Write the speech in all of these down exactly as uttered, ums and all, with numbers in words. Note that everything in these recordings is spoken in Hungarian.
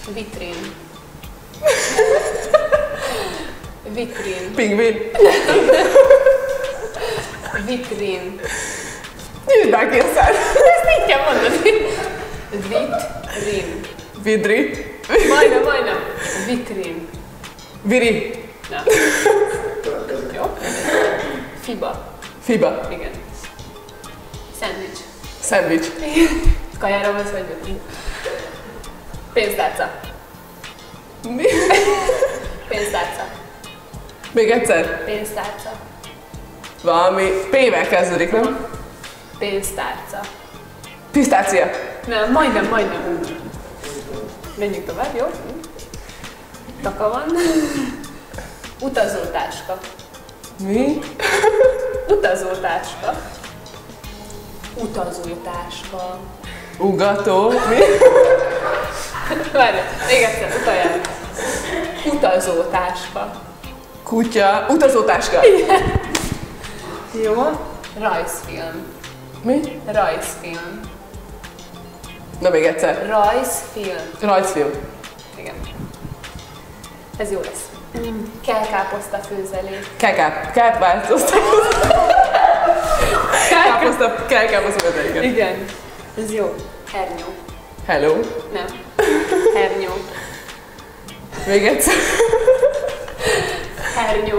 Vitrén. Vitrén. Pingvin. Vitrén. Nyisd már ki a szád. Ezt így kell mondani. Vitrén. Vidri. Majdnem, majdnem. Vitrén. Viri. Nem. Jó. Fiba. Fiba. Igen. Szendvics. Szendvics. Kajára van vagy? Pénztárca. Mi? Pénztárca. Még egyszer. Pénztárca. Valami P-vel kezdődik, nem? Pénztárca. Pisztácia. Nem, majdnem, majdnem. Menjünk tovább, jó? Taka van. Utazótáska. Mi? Utazótáska. Utazótáska. Ugató. Mi? Várj, még egyszer, utaljál. Utazótáska. Kutya. Utazótáska. Jó. Rajzfilm. Mi? Rajzfilm. Na még egyszer. Rajzfilm. Rajzfilm. Igen. Ez jó lesz. Kelkáposzta főzelék. Kekáp. Káp változtak. Káposzta. Kelkáposzta ötleiket. Igen. Ez jó. Hernyó. Hello. Nem. Hernyó. Még egyszer. Hernyó.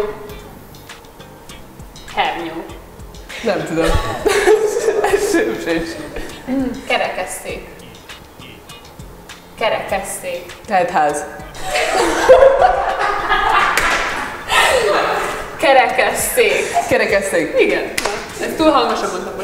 Hernyó. Nem tudom. Sem sincs. Kerekesszék. Kerekesszék. Teltház. Kerekesszék. Kerekesszék. Igen. Ezt túl hangosan mondtam.